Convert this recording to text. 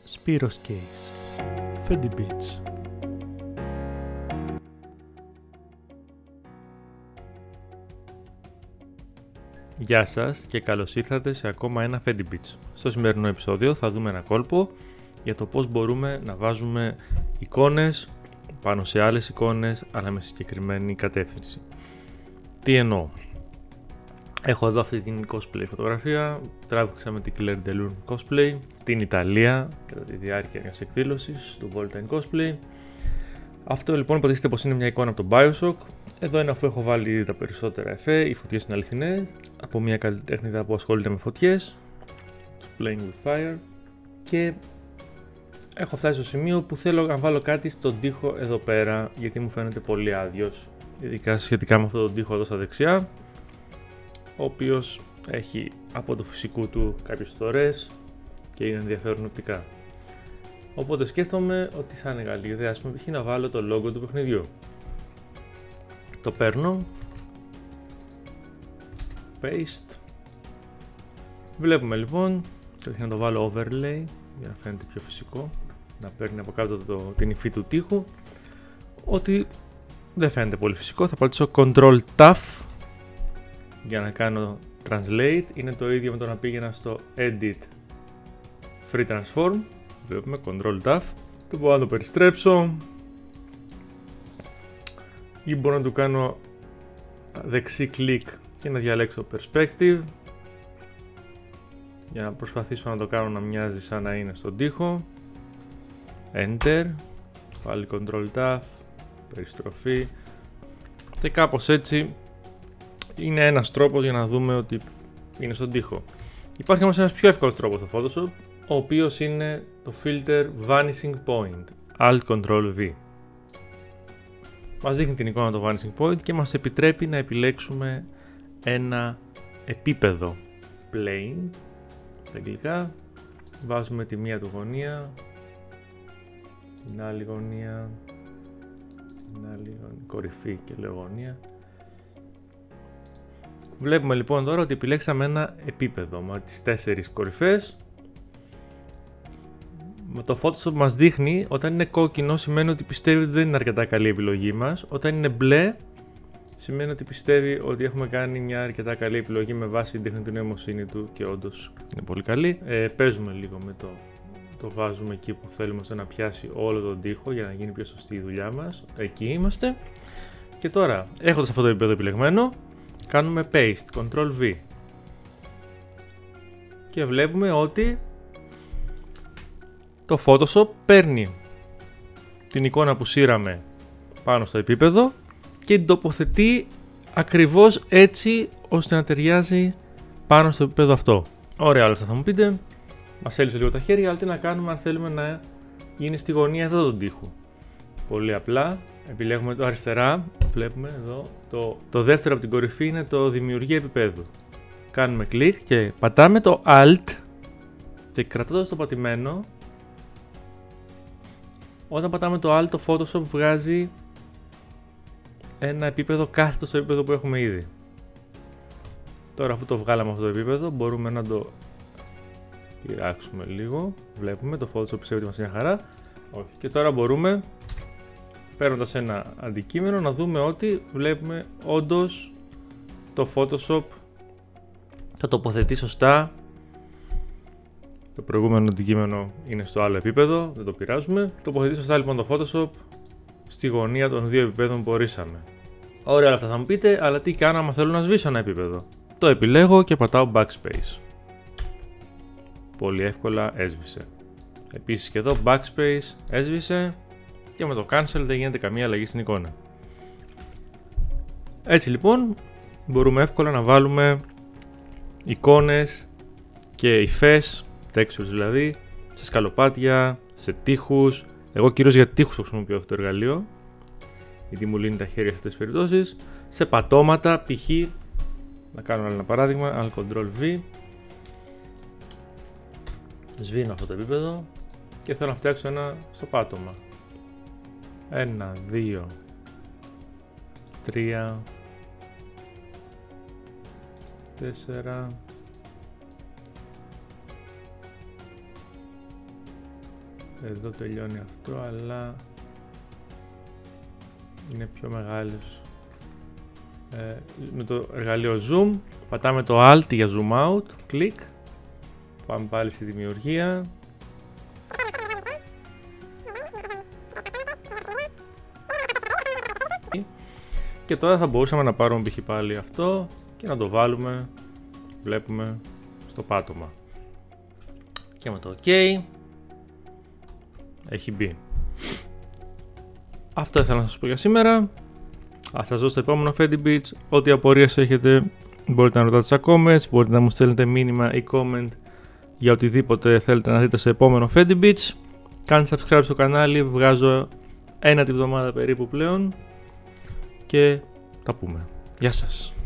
Spiros Case, Fendi Beats. Γεια σας και καλώς ήρθατε σε ακόμα ένα Fendi Beats. Στο σημερινό επεισόδιο θα δούμε ένα κόλπο για το πώς μπορούμε να βάζουμε εικόνες πάνω σε άλλες εικόνες, αλλά με συγκεκριμένη κατεύθυνση. Τι εννοώ? Έχω εδώ αυτή την cosplay φωτογραφία, τράβηξα με την Claire de Lune cosplay στην Ιταλία κατά τη διάρκεια μιας εκδήλωσης του Voltime Cosplay. Αυτό λοιπόν υποτίθεται πως είναι μια εικόνα από τον Bioshock. Εδώ είναι αφού έχω βάλει ήδη τα περισσότερα εφέ, οι φωτιές είναι αληθινές, από μια καλλιτέχνηδα που ασχολείται με φωτιές, Playing with Fire, και έχω φτάσει στο σημείο που θέλω να βάλω κάτι στον τοίχο εδώ πέρα, γιατί μου φαίνεται πολύ άδειος, ειδικά σχετικά με αυτόν τον τοίχο εδώ στα δεξιά, ο οποίος έχει από το φυσικού του κάποιες στορές και είναι ενδιαφέρον οπτικά. Οπότε σκέφτομαι ότι θα είναι καλή ιδέα, ας πούμε, να βάλω το logo του παιχνιδιού. Το παίρνω, paste, βλέπουμε λοιπόν, να το βάλω overlay για να φαίνεται πιο φυσικό, να παίρνει από κάτω την υφή του τοίχου, ότι δεν φαίνεται πολύ φυσικό. Θα πατήσω Ctrl Tab για να κάνω translate, είναι το ίδιο με το να πήγαινα στο edit free transform, βλέπουμε Ctrl Tab, το μπορώ να το περιστρέψω ή μπορώ να του κάνω δεξί κλικ και να διαλέξω perspective για να προσπαθήσω να το κάνω να μοιάζει σαν να είναι στον τοίχο. Enter, πάλι Ctrl Tab, περιστροφή, και κάπως έτσι είναι ένας τρόπος για να δούμε ότι είναι στον τοίχο. Υπάρχει όμως ένας πιο εύκολος τρόπος στο Photoshop, ο οποίος είναι το filter Vanishing Point, Alt Ctrl V. Μας δείχνει την εικόνα το Vanishing Point και μας επιτρέπει να επιλέξουμε ένα επίπεδο plane στα αγγλικά. Βάζουμε τη μία του γωνία, την άλλη γωνία, κορυφή και λέω γωνία. Βλέπουμε λοιπόν τώρα ότι επιλέξαμε ένα επίπεδο με τις 4 κορυφές. Με το Photoshop μας δείχνει όταν είναι κόκκινο σημαίνει ότι πιστεύει ότι δεν είναι αρκετά καλή η επιλογή μας. Όταν είναι μπλε σημαίνει ότι πιστεύει ότι έχουμε κάνει μια αρκετά καλή επιλογή με βάση την τεχνητή νοημοσύνη του και όντως είναι πολύ καλή. Παίζουμε λίγο με το βάζουμε εκεί που θέλουμε ώστε να πιάσει όλο τον τοίχο για να γίνει πιο σωστή η δουλειά μας. Εκεί είμαστε. Και τώρα έχοντας αυτό το επίπεδο επιλεγμένο, κάνουμε paste, Ctrl V και βλέπουμε ότι το Photoshop παίρνει την εικόνα που σύραμε πάνω στο επίπεδο και την τοποθετεί ακριβώς έτσι ώστε να ταιριάζει πάνω στο επίπεδο αυτό. Ωραία, όλα αυτά θα μου πείτε, μας έλυσε λίγο τα χέρια, αλλά τι να κάνουμε αν θέλουμε να γίνει στη γωνία εδώ τον τοίχου? Πολύ απλά, επιλέγουμε το αριστερά, βλέπουμε εδώ, το δεύτερο από την κορυφή είναι το δημιουργία επίπεδου. Κάνουμε κλικ και πατάμε το Alt και κρατώντας το πατημένο, όταν πατάμε το Alt, το Photoshop βγάζει ένα επίπεδο κάθετο στο επίπεδο που έχουμε ήδη. Τώρα αφού το βγάλαμε αυτό το επίπεδο, μπορούμε να το πειράξουμε λίγο. Βλέπουμε το Photoshop πιστεύει ότι μας είναι χαρά. Όχι. Και τώρα μπορούμε, παίρνοντας ένα αντικείμενο, να δούμε ότι βλέπουμε όντως το Photoshop θα τοποθετεί σωστά. Το προηγούμενο αντικείμενο είναι στο άλλο επίπεδο, δεν το πειράζουμε. Τοποθετεί σωστά λοιπόν το Photoshop στη γωνία των δύο επίπεδων που ορίσαμε. Ωραία, όλα αυτά θα μου πείτε, αλλά τι κάνω άμα θέλω να σβήσω ένα επίπεδο? Το επιλέγω και πατάω Backspace. Πολύ εύκολα έσβησε. Επίσης και εδώ Backspace έσβησε και με το Cancel δεν γίνεται καμία αλλαγή στην εικόνα. Έτσι λοιπόν μπορούμε εύκολα να βάλουμε εικόνες και υφές, textures δηλαδή, σε σκαλοπάτια, σε τοίχους. Εγώ κυρίως για τοίχους το χρησιμοποιώ αυτό το εργαλείο, γιατί μου λύνει τα χέρια σε αυτές τις περιπτώσεις. Σε πατώματα, π.χ. να κάνω άλλο ένα παράδειγμα, Alt Ctrl V. Σβήνω αυτό το επίπεδο και θέλω να φτιάξω ένα στο πάτωμα. 1, 2, 3, 4, εδώ τελειώνει αυτό, αλλά είναι πιο μεγάλος. Με το εργαλείο zoom πατάμε το alt για zoom out, κλικ, πάμε πάλι στη δημιουργία. Και τώρα θα μπορούσαμε να πάρουμε π.χ. πάλι αυτό και να το βάλουμε, βλέπουμε, στο πάτωμα. Και με το OK έχει μπει. Αυτό ήθελα να σας πω για σήμερα. Ας σας δω στο επόμενο Fedibeats. Ό,τι απορίες έχετε μπορείτε να ρωτάτε στα comments, μπορείτε να μου στέλνετε μήνυμα ή comment για οτιδήποτε θέλετε να δείτε στο επόμενο Fedibeats. Κάντε subscribe στο κανάλι, βγάζω ένα τη βδομάδα περίπου πλέον και τα πούμε. Γεια σας!